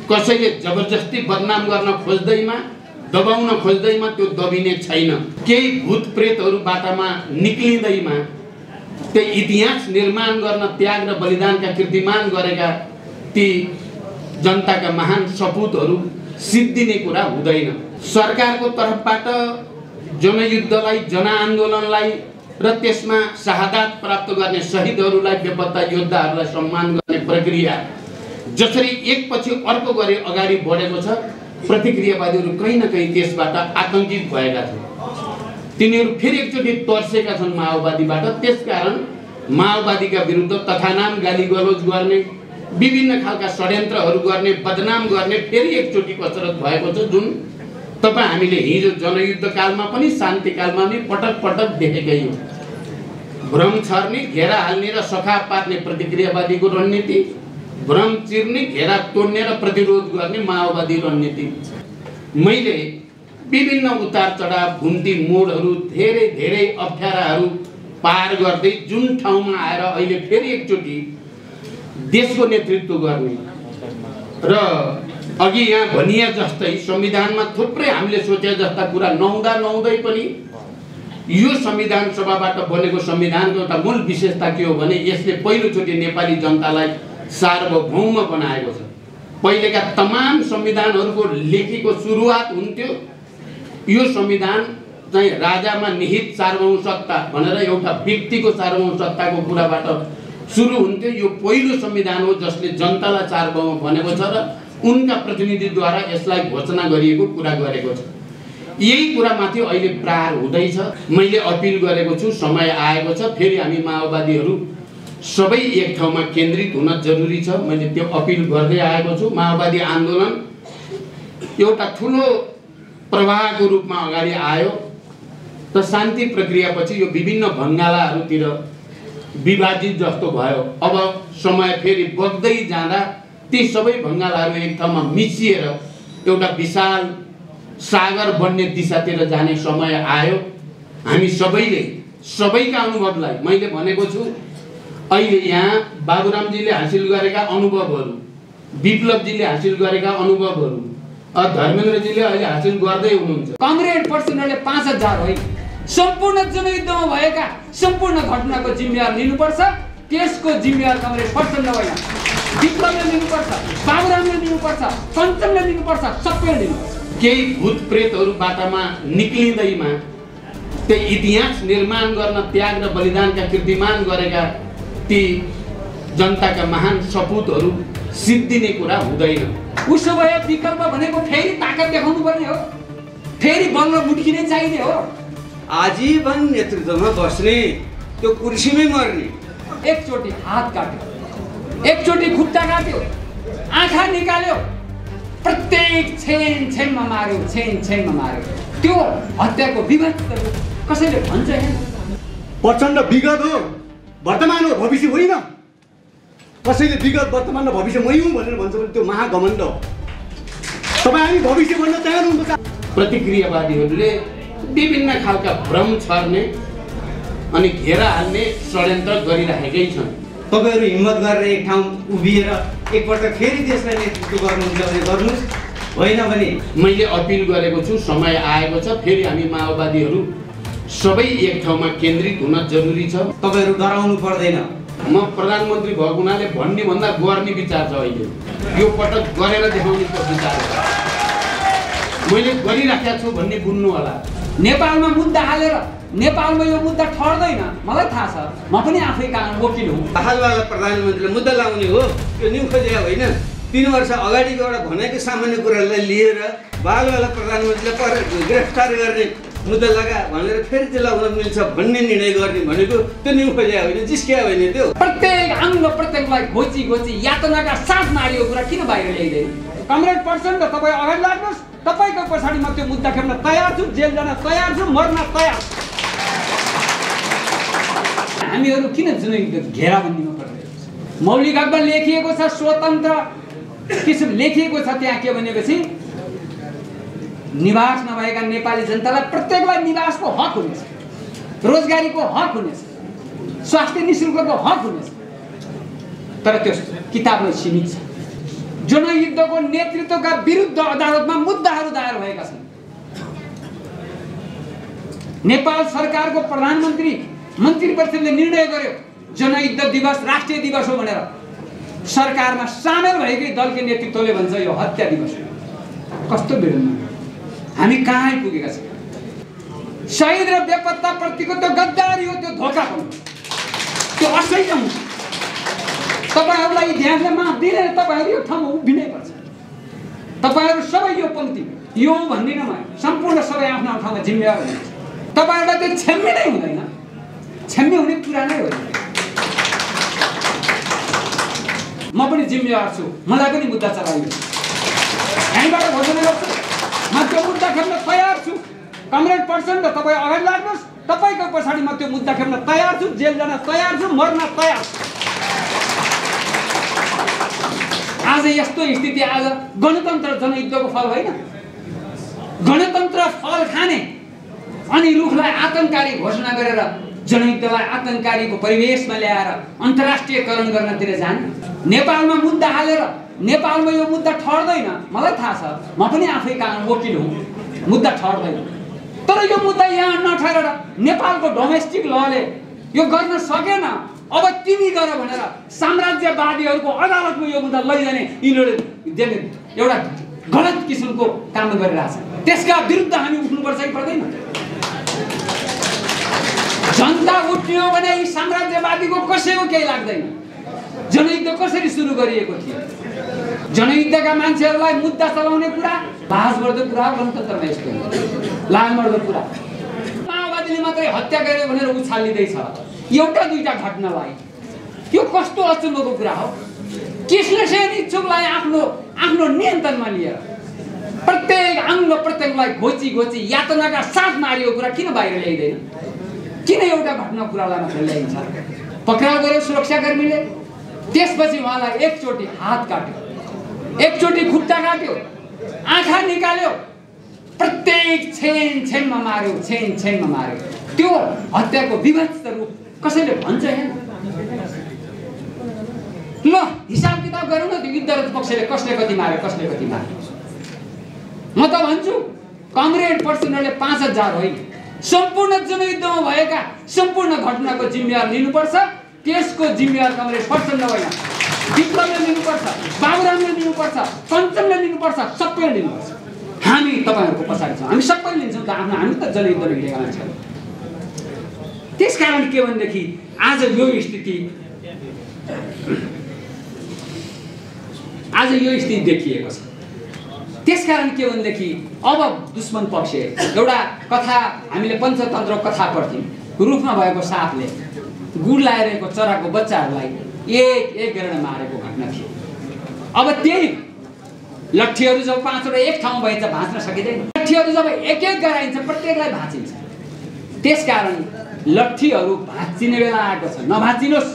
कसैले जबरजस्ती बदनाम गर्न खोज्दैमा दबाउन खोज्दैमा त्यो दबिने छैन। केही भूत प्रेतहरू बाटामा निक्लिँदैमा त्यो इतिहास निर्माण गर्न त्याग र बलिदानका कीर्तिमान गरेका ती जनताका महान सपुतहरू सिद्धिने कुरा हुँदैन। सरकारको तर्फबाट जनयुद्धलाई जनआन्दोलनलाई र त्यसमा शहादत प्राप्त गर्ने शहीदहरूलाई बेपत्ता योद्धाहरूलाई सम्मान गर्ने प्रक्रिया जसरी एकपछि अर्को गरी अगाडि बढेको छ, प्रतिक्रियावादीहरू कहीँ न कहीँ त्यसबाट आतंकित भएका छन्। तिनीहरू फेरि एकचोटि तर्सेका छन् माओवादीबाट। त्यसकारण माओवादीका विरुद्ध तथानाम गालीगलोज गर्ने, विभिन्न खालका षड्यन्त्रहरू गर्ने, बदनाम गर्ने फेरि एकचोटि कसरत भएको छ, जुन तपाईँ हामीले हिजो जनयुद्ध कालमा पनि शान्ति कालमा पनि पटक पटक देखेकै हो। भ्रम छर्ने, घेरा हाल्ने र सखा पार्ने प्रतिक्रियावादीको रणनीति, भ्रम चिर्ने, घेरा तोड्ने र प्रतिरोध गर्ने माओवादी रणनीति। मैले विभिन्न उतार चढाव, घुम्ती मोडहरू, धेरै धेरै अप्ठ्याराहरू पार गर्दै जुन ठाउँमा आएर अहिले फेरि एकचोटि देशको नेतृत्व गर्ने र अघि यहाँ भनिए जस्तै संविधानमा थुप्रै हामीले सोचे जस्ता कुरा नहुँदै पनि यो संविधान सभाबाट बनेको संविधानको एउटा मूल विशेषता के हो भने यसले पहिलोचोटि नेपाली जनतालाई सार्वभौम बनाएको छ। पहिलेका तमाम संविधानहरूको लेखीको सुरुवात हुन्थ्यो यो संविधान चाहिँ राजामा निहित सार्वभौम सत्ता भनेर एउटा व्यक्तिको सार्वभौम सत्ताको कुराबाट सुरु हुन्थ्यो। यो पहिलो संविधान हो जसले जनतालाई सार्वभौम भनेको छ र उनका प्रतिनिधिद्वारा यसलाई घोषणा गरिएको कुरा गरेको छ। यही कुरामाथि अहिले प्रहार हुँदैछ। मैले अपिल गरेको छु, समय आएको छ, फेरि हामी माओवादीहरू सबै एक ठाउँमा केन्द्रित हुन जरुरी छ। मैले त्यो अपिल गर्दै आएको छु। माओवादी आन्दोलन एउटा ठुलो प्रवाहको रूपमा अगाडि आयो र शान्ति प्रक्रियापछि यो विभिन्न भङ्गालाहरूतिर विभाजित जस्तो भयो। अब समय फेरि बग्दै जाँदा ती सबै भङ्गालाहरू एक ठाउँमा मिसिएर एउटा विशाल सागर बन्ने दिशातिर जाने समय आयो। हामी सबैले सबैका अनुभवलाई मैले भनेको छु, अहिले यहाँ बाबुरामजीले हासिल गरेका अनुभवहरू, विप्लवजीले हासिल गरेका अनुभवहरू, धर्मेन्द्रजीले अहिले हासिल गर्दै हुनुहुन्छ। कमरेड पर्सनले 5000 होइन, सम्पूर्ण जनयुद्धमा भएका सम्पूर्ण घटनाको जिम्मेवार लिनुपर्छ। त्यसको जिम्मेवार कमरेड पर्सन होइन, विप्लवले लिनुपर्छ, बाबुरामले लिनुपर्छ, कञ्चनले लिनुपर्छ, सबैले लिनुपर्छ। केही भूत प्रेतहरू बाटामा निक्लिँदैमा त्यो इतिहास निर्माण गर्न त्याग र बलिदानका कीर्तिमान गरेका ती जनताका महान सपुतहरू सिद्धिने कुरा हुँदैन। उसो भए विकल्प भनेको फेरि ताकत देखाउनु पर्ने हो, फेरि बल्ल मुट्किने चाहिने हो। आजीवन नेतृत्वमा बस्ने, त्यो कुर्सीमै मर्ने। एकचोटि हात काट्यो, एकचोटि खुट्टा काट्यो, आँखा निकाल्यो, प्रत्येक छेनमा मार्यो, छेनमा मार्यो। त्यो हत्याको विगत कसैले भन्छ प्रचण्ड विगत हो, वर्तमान हो, भविष्य होइन। कसैले विगत वर्तमान र भविष्य मै हुँ भनेर भन्छ भने त्यो महाघमण्ड हो। तपाईँ हामी भविष्य बन्न तयार हुनुहुन्छ। प्रतिक्रियावादीहरूले विभिन्न खालका भ्रम छर्ने अनि घेरा हाल्ने षड्यन्त्र गरिरहेकै छन्। तपाईँहरू हिम्मत गरेर एक ठाउँ उभिएर एकपल्ट फेरि देशलाई नेतृत्व गर्नुहुन्छ भने गर्नुहोस्, होइन भने मैले अपिल गरेको छु, समय आएको छ, फेरि हामी माओवादीहरू सबै एक ठाउँमा केन्द्रित हुन जरुरी छ। तपाईँहरू डराउनु पर्दैन। म प्रधानमन्त्री भएको हुनाले भन्ने भन्दा गर्ने विचार छ। अहिले यो पटक गरेर देखाउने विचार छ। मैले गरिराखेको छु भन्ने बुझ्नु होला। नेपालमा मुद्दा हालेर नेपालमा यो मुद्दा ठर्दैन, मलाई थाहा छ। म पनि आफै वकिल हुँ। हालवाला प्रधानमन्त्रीले मुद्दा लाउने हो, त्यो न्यु खोजेको होइन। 3 वर्ष अगाडिको एउटा भनेको सामान्य कुरालाई लिएर बालवाला प्रधानमन्त्रीलाई गिरफ्तार गर्ने मुद्दा लगा भनेर फेरि त्यसलाई हुन मिल्छ भन्ने निर्णय गर्ने भनेको त्यो न्यु खोजेको होइन, जिस्किया होइन। त्यो प्रत्येक अङ्ग प्रत्येकलाई घोची यातनाका साथ मारियो कुरा किन बाहिर ल्याइँदैन? कमरेड पर्सन र तपाईँ अगाडि लाग्नुहोस्। तपाईँको पछाडि म त्यो मुद्दा खेप्न तयार छु, जेल जान तयार छु, मर्न तयार। हामीहरू किन जनयुद्ध घेराबन्दीमा पर्दैन? मौलिक हकमा लेखिएको छ, स्वतन्त्र किसिम लेखिएको छ। त्यहाँ के भनेपछि निवास नभएका नेपाली जनतालाई प्रत्येकलाई निवासको हक हुनेछ, रोजगारीको हक हुनेछ, स्वास्थ्य निःशुल्कको हक हुनेछ। तर त्यो किताबमा सीमित छ। जनयुद्धको नेतृत्वका विरुद्ध अदालतमा मुद्दाहरू दायर भएका छन्। नेपाल सरकारको प्रधानमन्त्री मन्त्री परिषदले निर्णय गर्यो जनयुद्ध दिवस राष्ट्रिय दिवस हो भनेर। सरकारमा सामेल भएकै दलको नेतृत्वले भन्छ यो हत्या दिवस हो। कस्तो विडम्बना! हामी कहाँ आइपुगेका छौँ? शहीद र बेपत्ता प्रतिको त्यो गद्दारी हो, त्यो धोका हो, त्यो असह्य हुन्छ। तपाईहरुलाई ध्यानले माफ दिने तपाईहरु यो ठाउँमा उभिनै पर्छ। तपाईहरु सबै यो पङ्क्ति यो भन्दिन म सम्पूर्ण सबै आफ्नो ठाउँमा जिम्मेवार हुनुहुन्छ। तपाईहरुलाई त्यो छेम्मिनै हुँदैन, छेम्मी हुने कुरा नै हो। म पनि जिम्मेवार छु, मलाई पनि मुद्दा चलाइयो। यहीँबाट घोषणा गर्छु म त्यो मुद्दा खेल्न तयार छु। कमरेड पर्सन र तपाईँ अगाडि लाग्नुहोस्, तपाईँको पछाडि म त्यो मुद्दा खेल्न तयार छु, जेल जान तयार छु, मर्न तयार छु। आज यस्तो स्थिति, आज गणतन्त्र जनयुद्धको फल होइन। गणतन्त्र फल खाने अनि रुखलाई आतंककारी घोषणा गरेर जनयुद्धलाई आतंककारीको परिवेशमा ल्याएर अन्तर्राष्ट्रियकरण गर्नतिर जाने। नेपालमा मुद्दा हालेर नेपालमा यो मुद्दा ठड्दैन, मलाई थाहा छ, म पनि आफै कानुन वकिल हुँ, मुद्दा ठड्दैन। तर यो मुद्दा यहाँ नठहरेर नेपालको डोमेस्टिक लले यो गर्न सकेन, अब तिमी गर भनेर साम्राज्यवादीहरूको अदालतमा यो मुद्दा लैजाने यिनीहरूले एउटा गलत किसिमको काम गरिरहेछ। त्यसका विरुद्ध हामी उठ्नुपर्छ कि पर्दैन? जनता उठ्यो भने यी साम्राज्यवादीको कसैको केही लाग्दैन। जनयुद्ध कसरी सुरु गरिएको थियो? जनयुद्धका मान्छेहरूलाई मुद्दा चलाउने कुरा लाजमर्दो कुरा, गणतन्त्रमा यस्तो लाजमर्दो कुरा। माओवादीले मात्रै हत्या गर्यो भनेर उछालिँदैछ एउटा दुईटा घटनालाई। यो कस्तो अचम्मको कुरा हो? कृष्णसेन इच्छुकलाई आफ्नो नियन्त्रणमा लिएर प्रत्येक अङ्ग प्रत्यङ्गलाई घोची घोची यातनाका साथ मारियो कुरा किन बाहिर ल्याइँदैन? किन एउटा घटना कुरालाई मात्र ल्याइन्छ? पक्राउ गर्यो सुरक्षाकर्मीले, त्यसपछि उहाँलाई एकचोटि हात काट्यो, एकचोटि खुट्टा काट्यो, आँखा निकाल्यो, प्रत्येक छेनमा मार्यो, छेनमा मार्यो। त्यो हत्याको विभत्स रूप कसैले भन्छ हैन? ल हिसाब किताब गरौँ न, त्यो युद्धरत पक्षले कसले कति मार्यो, कसले कति मार्यो। म त भन्छु कमरेड पर्सनले 5000 होइन, सम्पूर्ण जनयुद्धमा भएका सम्पूर्ण घटनाको जिम्मेवार लिनुपर्छ। त्यसको जिम्मेवार कमरेड पर्सन होइन, विप्लवले लिनुपर्छ, बाबुरामले लिनुपर्छ, कञ्चनले लिनुपर्छ, सबैले लिनुपर्छ। हामी तपाईहरुको पछाडि छौँ, हामी सबै लिन्छौँ त। हामी त जनयुद्धमा हिँडेका मान्छेहरू। त्यसकारण के भनेदेखि आज यो स्थिति देखिएको छ। त्यसकारण के भनेदेखि अब दुश्मन पक्ष एउटा कथा हामीले पञ्चतन्त्र कथा पढ्थ्यौँ। रुखमा भएको सापले गुड लगाइरहेको चराको बच्चाहरूलाई एक गरेर मारेको घटना थियो। अब त्यही लट्ठीहरू जब 5वटा एक ठाउँमा भइन्छ भाँच्न सकिँदैन। लट्ठीहरू जब एक गराइन्छ प्रत्येकलाई भाँचिन्छ। त्यसकारण लट्ठीहरू भाँचिने बेला आएको छ, नभाँचिनुहोस्।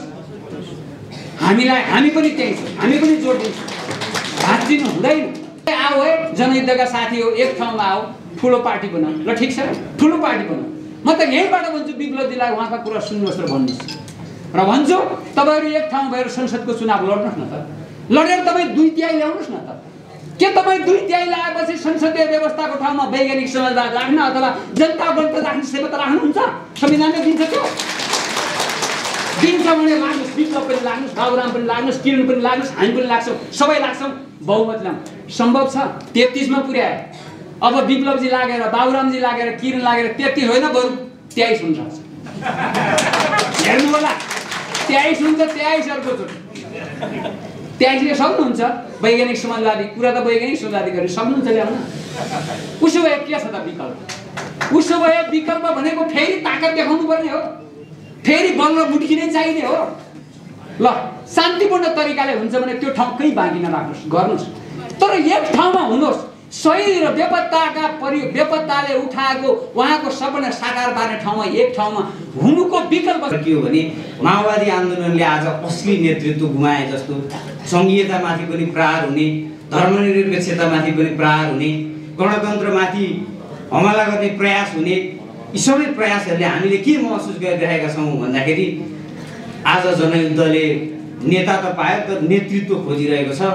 हामी पनि त्यही छौँ, हामी पनि जोड दिन्छौँ, भाँचिनु हुँदैन। आओ है जनयुद्धका साथी हो, एक ठाउँमा आओ, ठुलो पार्टी बनाऊ। ल ठिक छ, ठुलो पार्टी बनाऊ। म त यहीँबाट भन्छु विप्लवजीलाई उहाँका कुरा सुन्नुहोस् र भन्नुहोस्। र भन्छु तपाईँहरू एक ठाउँ भएर संसदको चुनाव लड्नुहोस् न त। लडेर तपाईँ 2/3 ल्याउनुहोस् न त। के तपाईँ 2/3 ल्याएपछि संसदीय व्यवस्थाको ठाउँमा वैज्ञानिक समझदार राख्न अथवा जनता गणतन्त्र राख्ने सेवा राख्नुहुन्छ? संविधानले दिन्छ त्यो? दिन्छ भने लाग्नुहोस्, विप्लव पनि लाग्नुहोस्, बाबुराम पनि लाग्नुहोस्, किरण पनि लाग्नुहोस्, हामी पनि लाग्छौँ, सबै लाग्छौँ। बहुमतले सम्भव छ। 33 मा पुर्याए। अब विप्लवजी लागेर, बाबुरामजी लागेर, किरण लागेर 33 होइन बरु 23 हुन्छ। हेर्नु होला, 23 हुन्छ, 23 अर्को चोटि 23 ले सक्नुहुन्छ। वैज्ञानिक समाजवादी कुरा त वैज्ञानिक समाजवादी गर्न सक्नुहुन्छ ल्याउन। उसो भए के छ त विकल्प? उसो भए विकल्प भनेको फेरि ताकत देखाउनु पर्ने हो, फेरि बल र मुट्की नै चाहिने हो। ल शान्तिपूर्ण तरिकाले हुन्छ भने त्यो ठाउँ कहीँ बाँकी नराख्नुहोस्, गर्नुहोस्। तर एक ठाउँमा हुनुहोस्। शहीद र बेपत्ताले उठाएको उहाँको सपना साकार पार्ने ठाउँमा एक ठाउँमा हुनुको विकल्प के हो भने माओवादी आन्दोलनले आज असली नेतृत्व गुमाए जस्तो, सङ्घीयतामाथि पनि प्रहार हुने, धर्मनिरपेक्षतामाथि पनि प्रहार हुने, गणतन्त्रमाथि हमला गर्ने प्रयास हुने, यी सबै प्रयासहरूले हामीले के महसुस गरिरहेका छौँ भन्दाखेरि आज जनयुद्धले नेता त पायो तर नेतृत्व खोजिरहेको छ।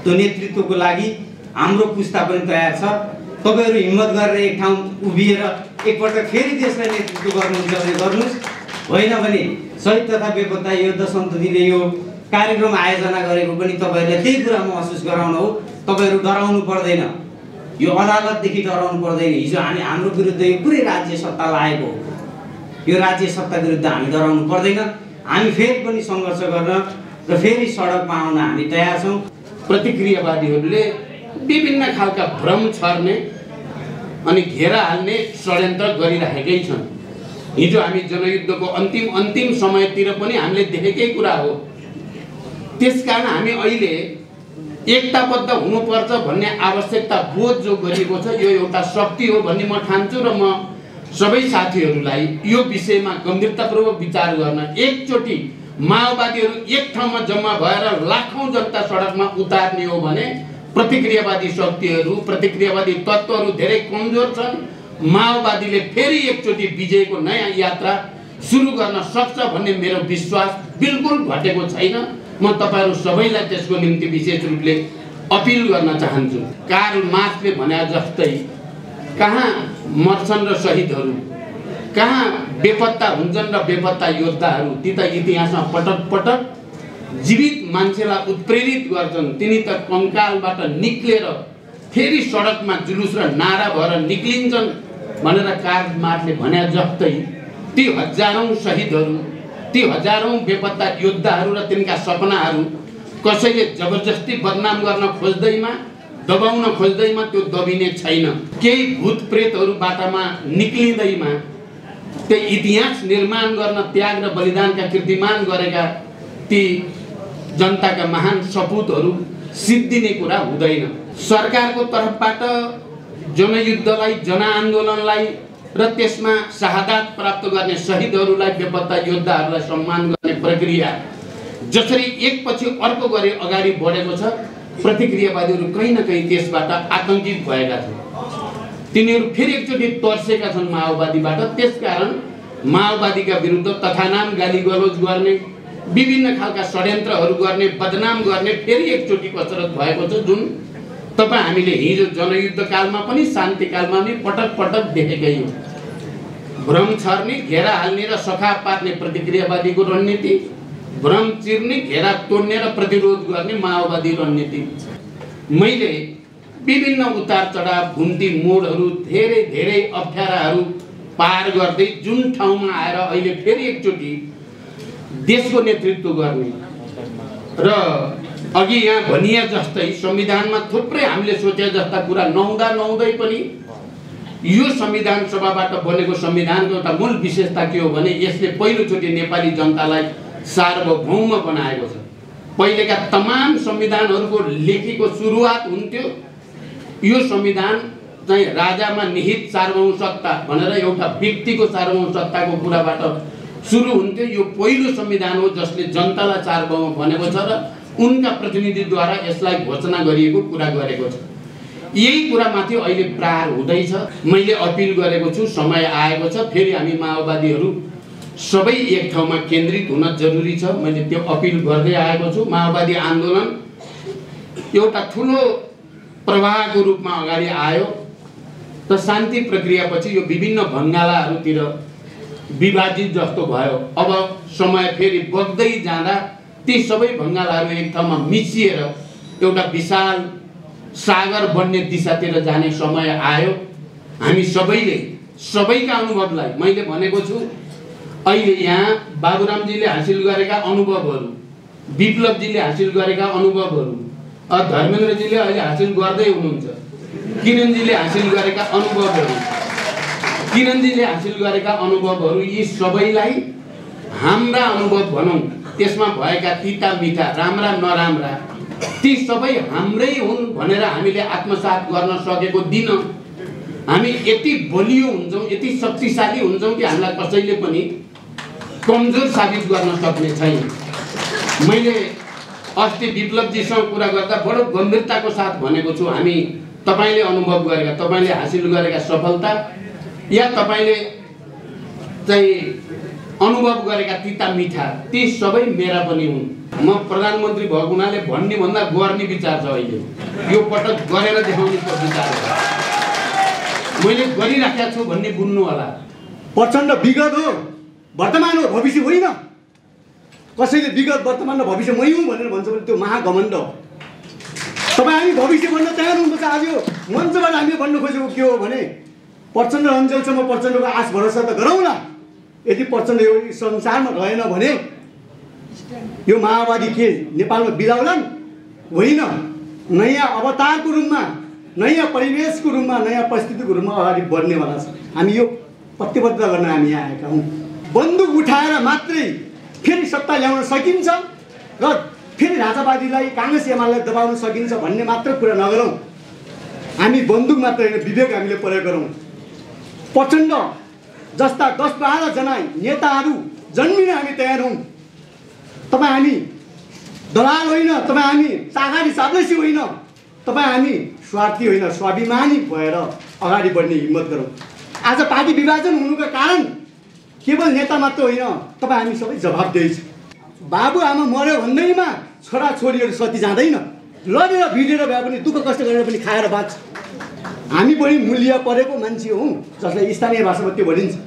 त्यो नेतृत्वको लागि हाम्रो पुस्ता पनि तयार छ। तपाईहरु हिम्मत गरेर एक ठाउँ उभिएर एकपटक फेरि देशलाई नेतृत्व गर्नुहुन्छ भने गर्नुस्, होइन भने शहीद तथा बेपत्ता योद्धा सन्ततिले यो कार्यक्रम आयोजना गरेको पनि तपाईहरुलाई त्यही कुरा महसुस गराउन हो। तपाईहरु डराउनु पर्दैन, यो अदालतदेखि डराउनु पर्दैन। हिजो हाम्रो विरुद्ध यो पुरै राज्य सत्ता लागेको हो, यो राज्य सत्ता विरुद्ध हामी डराउनु पर्दैन। हामी फेरि पनि सङ्घर्ष गर्न र फेरि सडकमा आउन हामी तयार छौँ। प्रतिक्रियावादीहरूले विभिन्न खालका भ्रम छर्ने अनि घेरा हाल्ने षड्यन्त्र गरिरहेकै छन्। हिजो हामी जनयुद्धको अन्तिम समयतिर पनि हामीले देखेकै कुरा हो। त्यसकारण हामी अहिले एकताबद्ध हुनुपर्छ भन्ने आवश्यकता बोध जो गरिएको छ यो एउटा शक्ति हो भन्ने म ठान्छु र म सबै साथीहरूलाई यो विषयमा गम्भीरतापूर्वक विचार गर्न, एकचोटि माओवादीहरू एक ठाउँमा जम्मा भएर लाखौं जनता सडकमा उतार्ने हो भने प्रतिक्रियावादी शक्तिहरू, प्रतिक्रियावादी तत्त्वहरू धेरै कमजोर छन्। माओवादीले फेरि एकचोटि विजयको नयाँ यात्रा सुरु गर्न सक्छ भन्ने मेरो विश्वास बिल्कुल घटेको छैन। म तपाईहरु सबैलाई त्यसको निम्ति विशेष रूपले अपिल गर्न चाहन्छु। कार्ल मार्क्सले भने जस्तै कहाँ मर्छन् र शहीदहरू, कहाँ बेपत्ता हुन्छन् र बेपत्ता योद्धाहरू, ती त इतिहासमा पटक पटक जीवित मान्छेलाई उत्प्रेरित गर्छन्। तिनी त कङ्कालबाट निक्लेर फेरि सडकमा जुलुस र नारा भएर निक्लिन्छन् भनेर कार्ल मार्क्सले भने जस्तै ती हजारौं शहीदहरू, ती हजारौं बेपत्ता योद्धाहरू र तिनका सपनाहरू कसैले जबरजस्ती बदनाम गर्न खोज्दैमा, दबाउन खोज्दैमा त्यो दबिने छैन। केही भूत प्रेतहरू बाटामा निक्लिँदैमा त्यो इतिहास निर्माण गर्न त्याग र बलिदानका कीर्तिमान गरेका ती जनताका महान सपुतहरू सिद्धिने कुरा हुँदैन। सरकारको तर्फबाट जनयुद्धलाई, जनआन्दोलनलाई र त्यसमा शहादत प्राप्त गर्ने शहीदहरूलाई, बेपत्ता योद्धाहरूलाई सम्मान गर्ने प्रक्रिया जसरी एकपछि अर्को गरी अगाडि बढेको छ, प्रतिक्रियावादीहरू कहीँ न कहीँ त्यसबाट आतंकित भएका छन्। तिनीहरू फेरि एकचोटि तर्सेका छन् माओवादीबाट। त्यसकारण माओवादीका विरुद्ध तथानाम गालीगलोज गर्ने, विभिन्न खालका षड्यन्त्रहरू गर्ने, बदनाम गर्ने फेरि एकचोटि कसरत भएको छ, जुन तपाईँ हामीले हिजो जनयुद्ध कालमा पनि शान्ति कालमा पनि पटक पटक देखेकै हो। भ्रम छर्ने, घेरा हाल्ने र सखा पार्ने प्रतिक्रियावादीको रणनीति, भ्रम चिर्ने, घेरा तोड्ने र प्रतिरोध गर्ने माओवादी रणनीति। मैले विभिन्न उतार चढाव, घुम्ती मोडहरू, धेरै धेरै अप्ठ्याराहरू पार गर्दै जुन ठाउँमा आएर अहिले फेरि एकचोटि देशको नेतृत्व गर्ने र अघि यहाँ भनिए जस्तै संविधानमा थुप्रै हामीले सोचे जस्ता कुरा नहुँदै पनि यो संविधान सभाबाट बनेको संविधानको एउटा मूल विशेषता के हो भने यसले पहिलोचोटि नेपाली जनतालाई सार्वभौम बनाएको छ। पहिलेका तमाम संविधानहरूको लेखीको सुरुवात हुन्थ्यो यो संविधान चाहिँ राजामा निहित सार्वभौम सत्ता भनेर एउटा व्यक्तिको सार्वभौम सत्ताको कुराबाट सुरु हुन्थ्यो। यो पहिलो संविधान हो जसले जनतालाई सार्वभौम भनेको छ र उनका प्रतिनिधिद्वारा यसलाई घोषणा गरिएको कुरा गरेको छ। यही कुरामाथि अहिले प्रहार हुँदैछ। मैले अपिल गरेको छु, समय आएको छ, फेरि हामी माओवादीहरू सबै एक ठाउँमा केन्द्रित हुन जरुरी छ। मैले त्यो अपिल गर्दै आएको छु। माओवादी आन्दोलन एउटा ठुलो प्रवाहको रूपमा अगाडि आयो र शान्ति प्रक्रियापछि यो विभिन्न भङ्गालाहरूतिर विभाजित जस्तो भयो। अब समय फेरि बग्दै जाँदा ती सबै भङ्गालाहरू एक ठाउँमा मिसिएर एउटा विशाल सागर बन्ने दिशातिर जाने समय आयो। हामी सबैले सबैका अनुभवलाई मैले भनेको छु। अहिले यहाँ बाबुरामजीले हासिल गरेका अनुभवहरू, विप्लवजीले हासिल गरेका अनुभवहरू, धर्मेन्द्रजीले अहिले हासिल गर्दै हुनुहुन्छ, किरणजीले हासिल गरेका अनुभवहरू, यी सबैलाई हाम्रा अनुभव भनौँ, त्यसमा भएका तिता मिठा, राम्रा नराम्रा ती सबै हाम्रै हुन् भनेर हामीले आत्मसात गर्न सकेको दिन हामी यति बलियो हुन्छौँ, यति शक्तिशाली हुन्छौँ कि हामीलाई कसैले पनि कमजोर साबित गर्न सक्ने छैन। मैले अस्ति विप्लवजीसँग कुरा गर्दा बडो गम्भीरताको साथ भनेको छु, हामी तपाईले अनुभव गरेका, तपाईले हासिल गरेका सफलता या तपाईले चाहिँ अनुभव गरेका तिता मिठा ती सबै मेरा पनि हुन्। म प्रधानमन्त्री भएको हुनाले भन्ने भन्दा गर्ने विचार छ अहिले। यो पटक गरेर देखाउने विचार छ। मैले गरिराखेको छु भन्ने बुझ्नु होला। प्रचण्ड विगत हो, वर्तमान हो, भविष्य होइन। कसैले विगत वर्तमान र भविष्य मै हुँ भनेर भन्छ भने त्यो महाघमण्ड हो। तपाईँ हामी भविष्य भन्न तयार हुनुपर्छ। आज यो मञ्चबाट हामीले भन्नु खोजेको के हो भने प्रचण्ड अञ्चलसम्म प्रचण्डको आश भरोसा त गरौँ न। यदि प्रचण्ड यो संसारमा रहेन भने यो माओवादी के नेपालमा बिलाउलान्? होइन, नयाँ अवतारको रूपमा, नयाँ परिवेशको रूपमा, नयाँ परिस्थितिको रूपमा अगाडि बढ्नेवाला छ। हामी यो प्रतिबद्ध गर्न हामी यहाँ आएका हौँ। बन्दुक उठाएर मात्रै फेरि सत्ता ल्याउन सकिन्छ र फेरि राजावादीलाई काङ्ग्रेस एमालेलाई दबाउन सकिन्छ भन्ने मात्र कुरा नगरौँ। हामी बन्दुक मात्र होइन, विवेक हामीले प्रयोग गरौँ। प्रचण्ड जस्ता 10-12 जना नेताहरू जन्मिन हामी तयार हौँ। तपाईँ हामी दलाल होइन, तपाईँ हामी सागारी साब्लेसी होइन, तपाईँ हामी स्वार्थी होइन, स्वाभिमानी भएर अगाडि बढ्ने हिम्मत गरौँ। आज पार्टी विभाजन हुनुको कारण केवल नेता मात्र होइन, तपाईँ हामी सबै जवाबदेही छ। बाबुआमा मर्यो भन्दैमा छोराछोरीहरू सती जाँदैन। लडेर भिडेर भए पनि दुःख कष्ट गरेर पनि खाएर बाँच्छ। हामी पनि मूल्य परेको मान्छे हौँ, जसलाई स्थानीय भाषामा त्यो भनिन्छ।